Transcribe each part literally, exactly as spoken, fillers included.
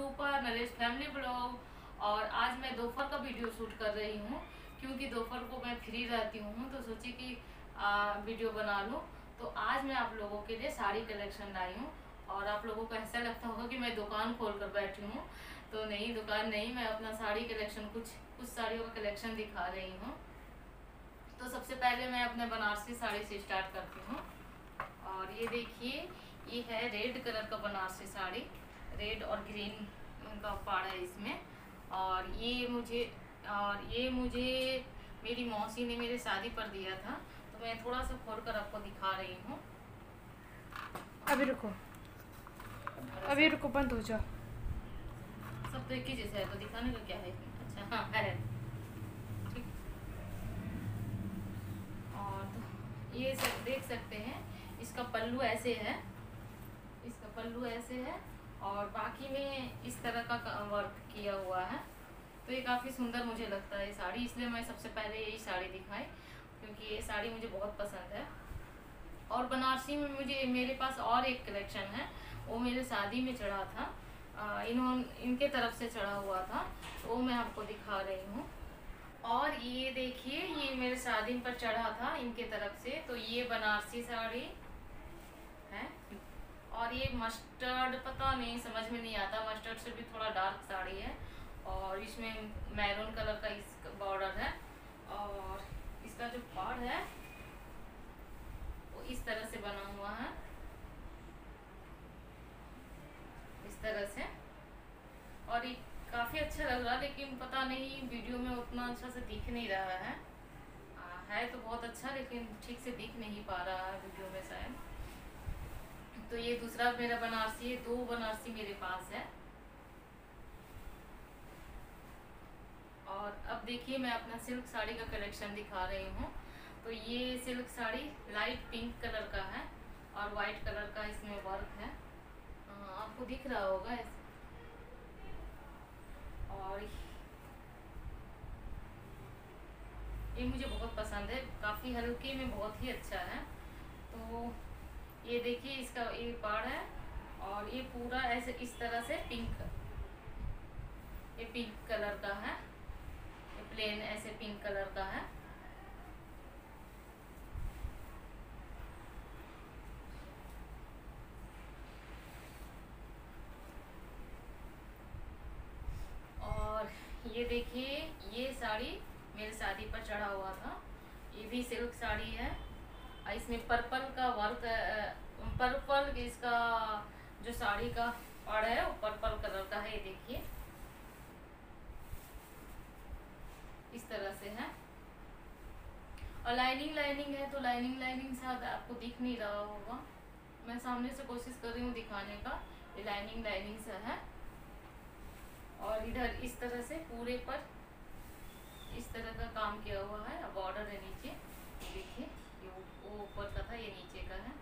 Super Naresh family blog. और आज मैं दोपहर का वीडियो शूट कर रही हूँ क्योंकि दोपहर को मैं फ्री रहती हूँ तो सोची कि आ, वीडियो बना लूँ। तो आज मैं आप लोगों के लिए साड़ी कलेक्शन लाई हूँ और आप लोगों को ऐसा लगता होगा कि मैं दुकान खोल कर बैठी हूँ। तो नहीं, दुकान नहीं, मैं अपना साड़ी कलेक्शन कुछ कुछ साड़ियों का कलेक्शन दिखा रही हूँ। तो सबसे पहले मैं अपने बनारसी साड़ी से स्टार्ट करती हूँ। और ये देखिए, ये है रेड कलर का बनारसी साड़ी, रेड और ग्रीन का पाड़ है इसमें। और ये मुझे और ये मुझे मेरी मौसी ने मेरे शादी पर दिया था, तो मैं थोड़ा सा खोल कर आपको दिखा रही हूँ। अभी रुको अभी रुको बंद हो जाओ। सब तो एक ही जैसा है, तो दिखाने का क्या है। अच्छा हाँ है, ठीक। और तो ये सब देख सकते हैं, इसका पल्लू ऐसे है, इसका पल्लू ऐसे है और बाकी में इस तरह का वर्क किया हुआ है। तो ये काफ़ी सुंदर मुझे लगता है साड़ी, इसलिए मैं सबसे पहले यही साड़ी दिखाई क्योंकि ये साड़ी मुझे बहुत पसंद है। और बनारसी में मुझे मेरे पास और एक कलेक्शन है, वो मेरे शादी में चढ़ा था, इन्होंने इनके तरफ से चढ़ा हुआ था, तो वो मैं आपको दिखा रही हूँ। और ये देखिए, ये मेरे शादी पर चढ़ा था इनके तरफ से, तो ये बनारसी साड़ी है। और ये मस्टर्ड, पता नहीं, समझ में नहीं आता, मस्टर्ड से भी थोड़ा डार्क साड़ी है और इसमें मैरून कलर का इस बॉर्डर है। और इसका जो पाड़ है वो इस तरह से बना हुआ है, इस तरह से। और ये काफ़ी अच्छा लग रहा है, लेकिन पता नहीं वीडियो में उतना अच्छा से दिख नहीं रहा है। आ, है तो बहुत अच्छा, लेकिन ठीक से दिख नहीं पा रहा है वीडियो में शायद। तो ये दूसरा मेरा बनारसी है, दो बनारसी मेरे पास है। और अब देखिए, मैं अपना सिल्क साड़ी का कलेक्शन दिखा रही हूँ। तो ये silk sari light pink colour का है और वाइट कलर का इसमें वर्क है, आ, आपको दिख रहा होगा ऐसे। और ये मुझे बहुत पसंद है, काफ़ी हल्के में बहुत ही अच्छा है। तो ये देखिए, इसका ये पाड़ है और ये पूरा ऐसे इस तरह से पिंक, ये पिंक कलर का है, ये प्लेन ऐसे पिंक कलर का है। और ये देखिए, ये साड़ी मेरे शादी पर चढ़ा हुआ था, ये भी सिल्क साड़ी है। इसमें पर्पल का वर्क, पर्पल इसका जो साड़ी का पाड़ है वो पर्पल कलर का है, ये देखिए इस तरह से है। और लाइनिंग लाइनिंग है, तो लाइनिंग लाइनिंग शायद आपको दिख नहीं रहा होगा, मैं सामने से कोशिश कर रही हूँ दिखाने का। ये लाइनिंग लाइनिंग से है। और इधर इस तरह से पूरे पर इस तरह का काम किया हुआ है, बॉर्डर है नीचे, देखिए ये वो ऊपर का था, ये नीचे का है।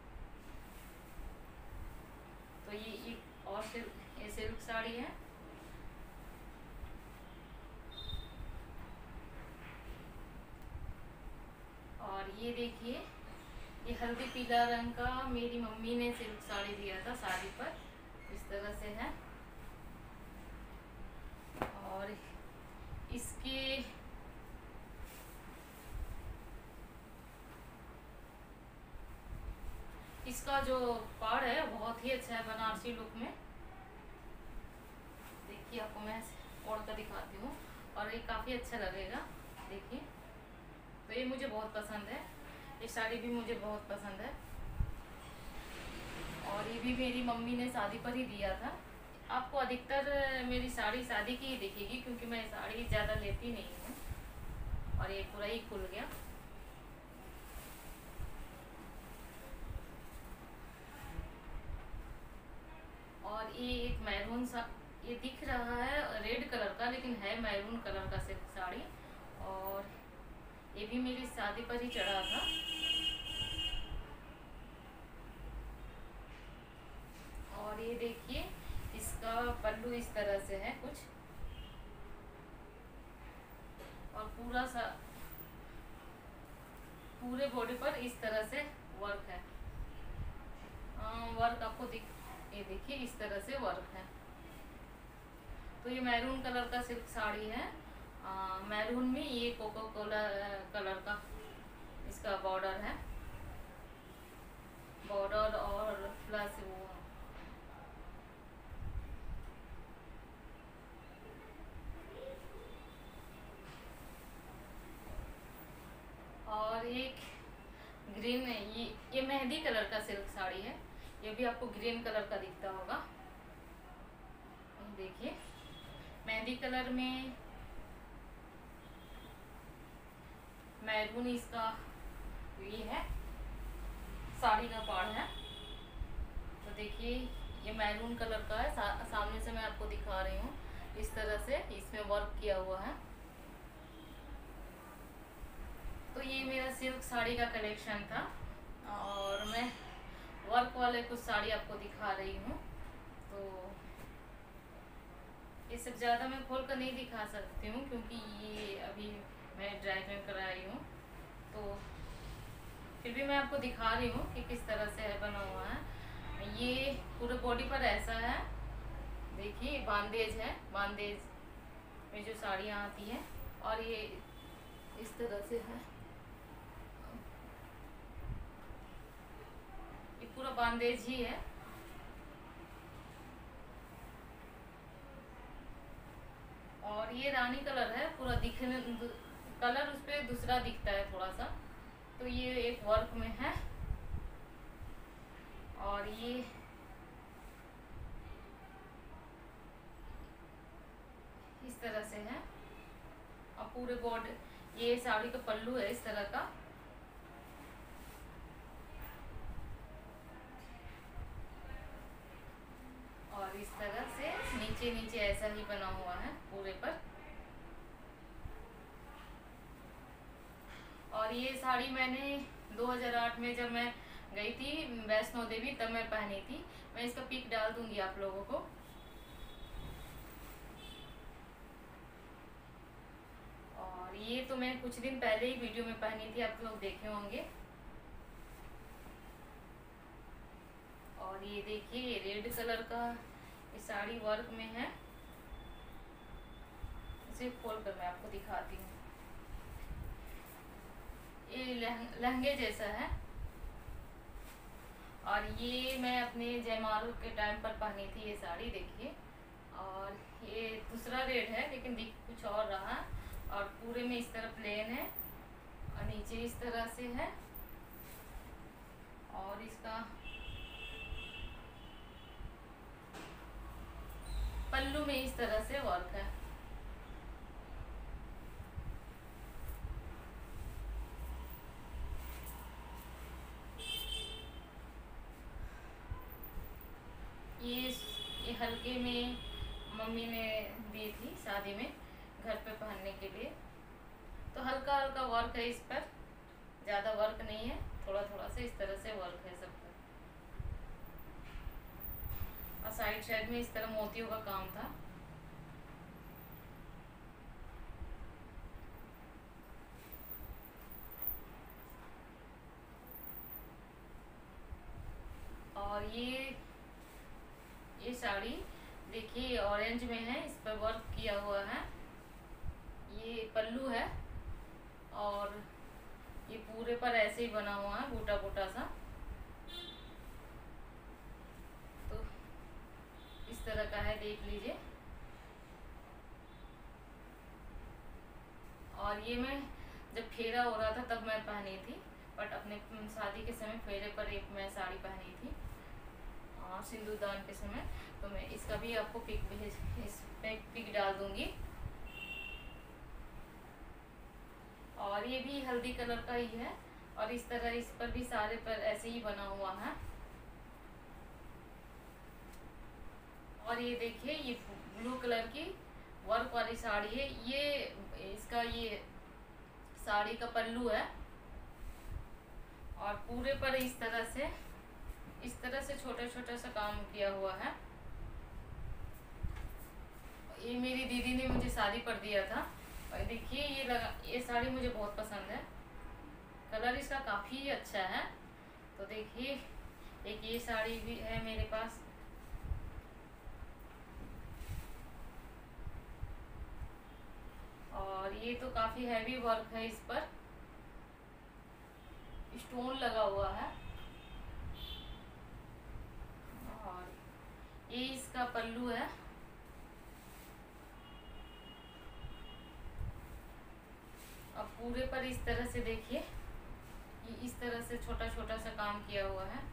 तो ये एक और सिल्क, ये सिल्क साड़ी है। और ये देखिए, ये हल्दी पीला रंग का मेरी मम्मी ने सिल्क साड़ी दिया था शादी पर, इस तरह से है। और इसके इसका जो पाड़ है बहुत ही अच्छा है बनारसी लुक में। देखिए, आपको मैं ओढ़ कर दिखाती हूँ और ये काफ़ी अच्छा लगेगा, देखिए। तो ये मुझे बहुत पसंद है, ये साड़ी भी मुझे बहुत पसंद है। और ये भी मेरी मम्मी ने शादी पर ही दिया था। आपको अधिकतर मेरी साड़ी शादी की ही दिखेगी क्योंकि मैं साड़ी ज़्यादा लेती नहीं हूँ। और ये पूरा ही खुल गया। और ये एक मैरून सा, ये दिख रहा है रेड कलर का, लेकिन है मैरून कलर का सिल्क साड़ी। और ये भी मेरी शादी पर ही चढ़ा था। और ये देखिए, इसका पल्लू इस तरह से है कुछ, और पूरा सा पूरे बॉडी पर इस तरह से वर्क है। आ, वर्क आपको दिख, ये देखिए इस तरह से वर्क है। तो ये मैरून कलर का सिल्क साड़ी है। मैरून में ये कोको कोला कलर का इसका बॉर्डर है, बॉर्डर और प्लस वो और एक ग्रीन है, ये ये मेहंदी कलर का सिल्क साड़ी है। ये भी आपको ग्रीन कलर का दिखता होगा। देखिए मेहंदी कलर में मैरून इसका ये है, साड़ी का पाड़ है। तो देखिए ये मैरून कलर का है। सा, सामने से मैं आपको दिखा रही हूँ, इस तरह से इसमें वर्क किया हुआ है। तो ये मेरा सिल्क साड़ी का कलेक्शन था और मैं वर्क वाले कुछ साड़ी आपको दिखा रही हूँ। तो ये सब ज़्यादा मैं खोल कर नहीं दिखा सकती हूँ क्योंकि ये अभी मैं ड्राई क्लीन कराई हूँ। तो फिर भी मैं आपको दिखा रही हूँ कि किस तरह से है बना हुआ है। ये पूरे बॉडी पर ऐसा है, देखिए बांदेज है, बांदेज में जो साड़ियाँ आती हैं और ये इस तरह से है, ये पूरा बांदेज ही है। और ये रानी कलर है, पूरा दिखने कलर उस पर दूसरा दिखता है थोड़ा सा। तो ये एक वर्क में है और ये इस तरह से है और पूरे बॉडी ये साड़ी का पल्लू है इस तरह का। और इस तरह से नीचे नीचे ऐसा ही बना हुआ है पूरे पर। और ये साड़ी मैंने दो हज़ार आठ में जब मैं गई थी वैष्णो देवी तब मैं पहनी थी। मैं इसका पिक डाल दूंगी आप लोगों को। और ये तो मैं कुछ दिन पहले ही वीडियो में पहनी थी, आप लोग देखे होंगे। और ये देखिए ये रेड कलर का ये साड़ी वर्क में है। इसे खोल कर मैं आपको दिखाती हूँ। ये लहंग, लहंगे जैसा है और ये मैं अपने जयमाल के टाइम पर पहनी थी ये साड़ी, देखिए। और ये दूसरा रेड है लेकिन दिख कुछ और रहा और पूरे में इस तरह प्लेन है और नीचे इस तरह से है। और इसका पल्लू में इस तरह से वर्क है। ये ये हल्के में मम्मी ने दी थी शादी में घर पे पहनने के लिए। तो हल्का हल्का वर्क है इस पर, ज़्यादा वर्क नहीं है, थोड़ा थोड़ा सा इस तरह से वर्क है सब पर। और साइड साइड में इस तरह मोतियों का काम था। और ये ये साड़ी देखिए ऑरेंज में है, इस पर वर्क किया हुआ है। ये पल्लू है और ये पूरे पर ऐसे ही बना हुआ है बूटा बूटा सा। तो इस तरह का है, देख लीजिए। और ये मैं जब फेरा हो रहा था तब मैं पहनी थी, बट अपने शादी के समय फेरे पर एक मैं साड़ी पहनी थी और सिंदूरदान के समय। तो मैं इसका भी आपको पिक भेज इस पे पिक डाल दूंगी। और ये भी हल्दी कलर का ही है और इस तरह इस पर भी सारे पर ऐसे ही बना हुआ है। और ये देखिए ये ब्लू कलर की वर्क वाली साड़ी है। ये इसका ये साड़ी का पल्लू है और पूरे पर इस तरह से इस तरह से छोटा छोटा सा काम किया हुआ है। ये मेरी दीदी ने मुझे शादी पर दिया था और देखिए ये लगा, ये साड़ी मुझे बहुत पसंद है, कलर इसका काफ़ी अच्छा है। तो देखिए एक ये साड़ी भी है मेरे पास। तो काफी हैवी वर्क है, इस पर स्टोन लगा हुआ है। और ये इसका पल्लू है। अब पूरे पर इस तरह से देखिए, ये इस तरह से छोटा छोटा सा काम किया हुआ है।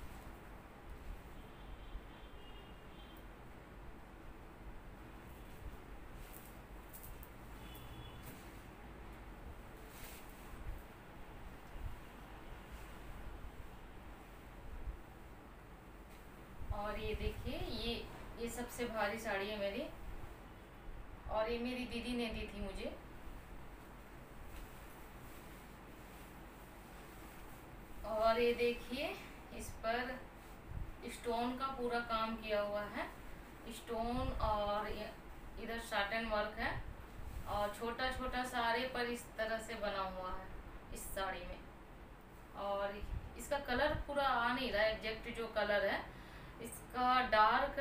और ये देखिए, ये ये सबसे भारी साड़ी है मेरी, और ये मेरी दीदी ने दी थी मुझे। और ये देखिए, इस पर स्टोन का पूरा काम किया हुआ है, स्टोन, और इधर साटन वर्क है, और छोटा छोटा सारे पर इस तरह से बना हुआ है इस साड़ी में। और इसका कलर पूरा आ नहीं रहा है, एग्जैक्ट जो कलर है इसका, डार्क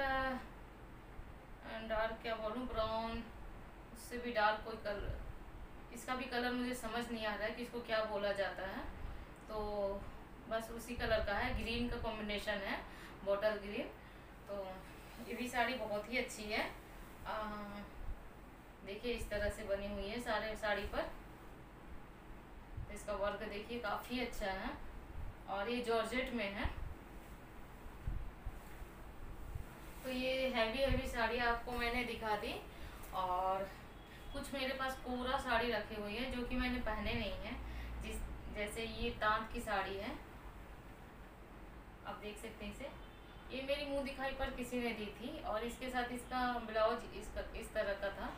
डार्क क्या बोलूँ, ब्राउन, उससे भी डार्क कोई कलर, इसका भी कलर मुझे समझ नहीं आ रहा है कि इसको क्या बोला जाता है। तो बस उसी कलर का है, ग्रीन का कॉम्बिनेशन है, बॉटल ग्रीन। तो ये भी साड़ी बहुत ही अच्छी है। देखिए इस तरह से बनी हुई है सारे साड़ी पर। तो इसका वर्क देखिए काफ़ी अच्छा है, और ये जॉर्जेट में है। तो ये हैवी हैवी साड़ी आपको मैंने दिखा दी, और कुछ मेरे पास कोरा साड़ी रखी हुई है जो कि मैंने पहने नहीं है, जिस जैसे ये तांत की साड़ी है, आप देख सकते हैं इसे। ये मेरी मुंह दिखाई पर किसी ने दी थी, और इसके साथ इसका ब्लाउज इसका इस तरह का था।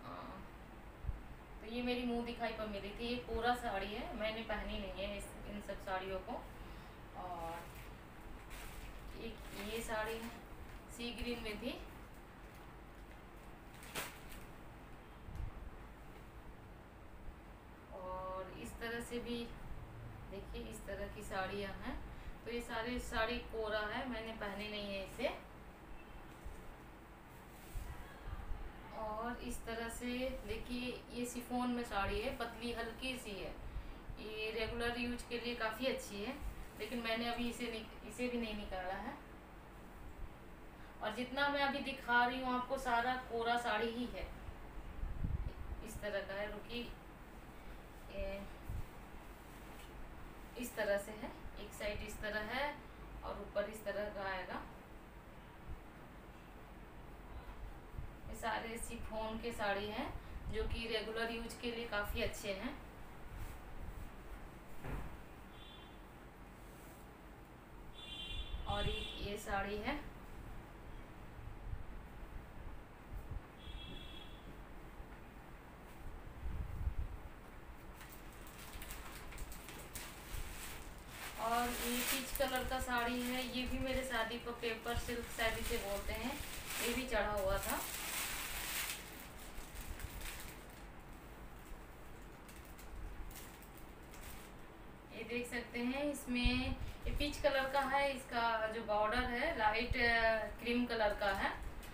तो ये मेरी मुंह दिखाई पर मिली थी। ये कोरा साड़ी है, मैंने पहनी नहीं है इस इन सब साड़ियों को। और एक ये साड़ी है, सी ग्रीन में थी। और इस तरह से भी देखिए, इस तरह की साड़ियाँ हैं। तो ये सारी साड़ी कोरा है, मैंने पहनी नहीं है इसे। और इस तरह से देखिए, ये शिफॉन में साड़ी है, पतली हल्की सी है, ये रेगुलर यूज के लिए काफ़ी अच्छी है, लेकिन मैंने अभी इसे इसे भी नहीं निकाला है। और जितना मैं अभी दिखा रही हूँ आपको, सारा कोरा साड़ी ही है, इस तरह का है। रुकी, इस तरह से है, एक साइड इस तरह है और ऊपर इस तरह का आएगा। ये सारे शिफॉन के साड़ी हैं जो कि रेगुलर यूज के लिए काफ़ी अच्छे हैं। और एक ये साड़ी है, और ये पीच कलर का साड़ी है। ये भी मेरे शादी पर पेपर सिल्क शादी से बोलते हैं, ये भी चढ़ा हुआ था। ये देख सकते हैं, इसमें ये पीच कलर का है, इसका जो बॉर्डर है लाइट क्रीम कलर का है।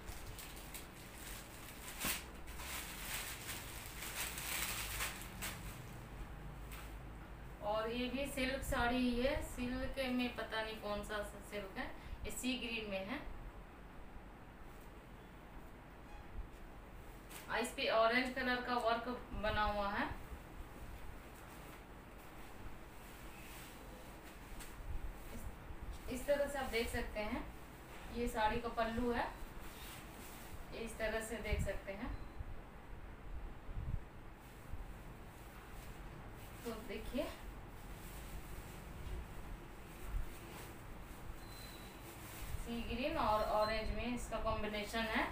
और ये भी सिल्क साड़ी ही है, सिल्क में पता नहीं कौन सा सिल्क है, ये सी ग्रीन में है। इस पे ऑरेंज कलर का वर्क बना हुआ है। इस, इस तरह से आप देख सकते हैं, ये साड़ी का पल्लू है, इस तरह से देख सकते हैं। तो देखिए, सी ग्रीन और ऑरेंज में इसका कॉम्बिनेशन है।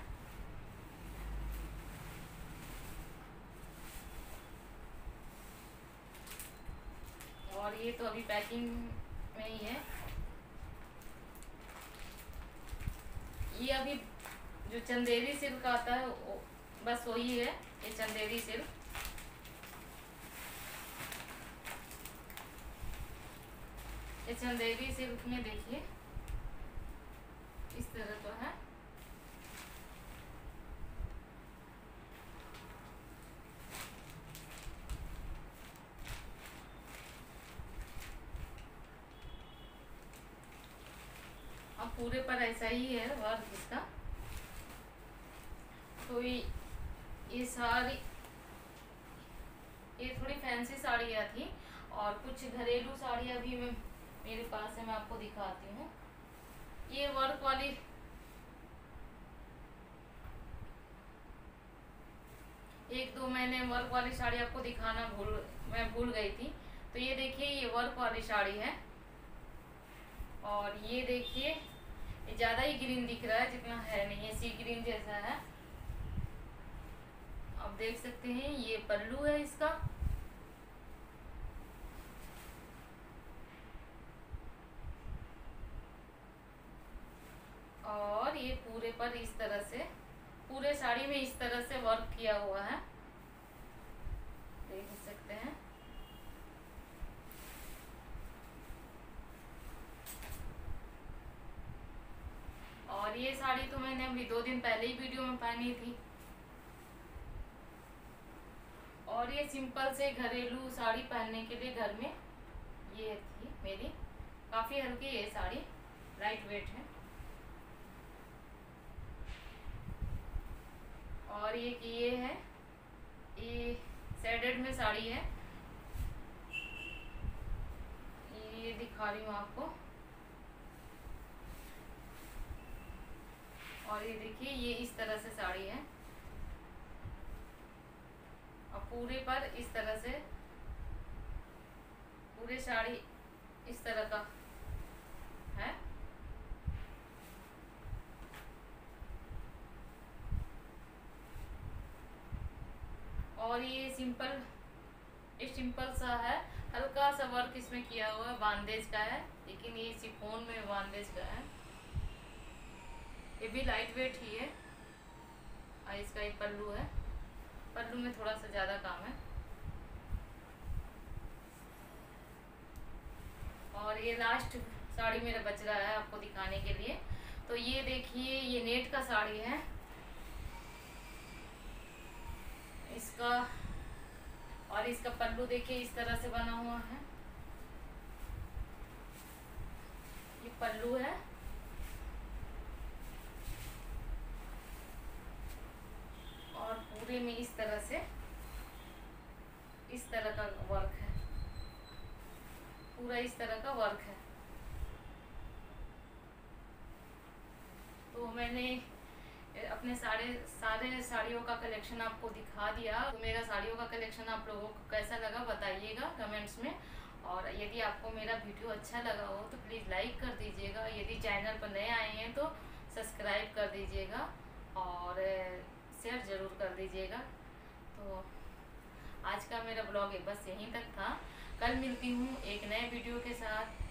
और ये तो अभी पैकिंग में ही है। ये अभी जो चंदेरी सिल्क आता है वो, बस वही है, ये चंदेरी सिल्क। ये चंदेरी सिल्क में देखिए इस तरह का है। पूरे पर ऐसा ही है वर्क इसका। तो ये ये सारी ये थोड़ी फैंसी साड़ियाँ थी और कुछ घरेलू साड़ियाँ भी मैं मेरे पास है, मैं आपको दिखाती हूँ। ये वर्क वाली एक दो मैंने वर्क वाली साड़ी आपको दिखाना भूल मैं भूल गई थी। तो ये देखिए ये वर्क वाली साड़ी है और ये देखिए ये ज़्यादा ही ग्रीन दिख रहा है, जितना है नहीं है, सी ग्रीन जैसा है। आप देख सकते हैं ये पल्लू है इसका। और ये पूरे पर इस तरह से, पूरे साड़ी में इस तरह से वर्क किया हुआ है, देख सकते हैं। और ये साड़ी तो मैंने अभी दो दिन पहले ही वीडियो में पहनी थी। और ये सिंपल से घरेलू साड़ी पहनने के लिए घर में ये थी मेरी। काफ़ी हल्की है साड़ी, लाइट वेट है। और ये की ये है, ये शेडेड में साड़ी है, ये दिखा रही हूँ आपको। और ये देखिए ये इस तरह से साड़ी है और पूरे पर इस तरह से, पूरे साड़ी इस तरह का है। और ये सिंपल सिंपल सा है, हल्का सा वर्क इसमें किया हुआ है, बांदेज का है, लेकिन ये शिफॉन में बांदेज का है। ये भी लाइट वेट ही है। और इसका एक पल्लू है, पल्लू में थोड़ा सा ज़्यादा काम है। और ये लास्ट साड़ी मेरा बच रहा है आपको दिखाने के लिए। तो ये देखिए ये नेट का साड़ी है इसका। और इसका पल्लू देखिए इस तरह से बना हुआ है, ये पल्लू है। और पूरे में इस तरह से इस तरह का वर्क है, पूरा इस तरह का वर्क है। तो मैंने अपने सारे सारे साड़ियों का कलेक्शन आपको दिखा दिया। तो मेरा साड़ियों का कलेक्शन आप लोगों को कैसा लगा बताइएगा कमेंट्स में। और यदि आपको मेरा वीडियो अच्छा लगा हो तो प्लीज़ लाइक कर दीजिएगा। यदि चैनल पर नए आए हैं तो सब्सक्राइब कर दीजिएगा और शेयर ज़रूर कर दीजिएगा। तो आज का मेरा ब्लॉग बस यहीं तक था। कल मिलती हूँ एक नए वीडियो के साथ।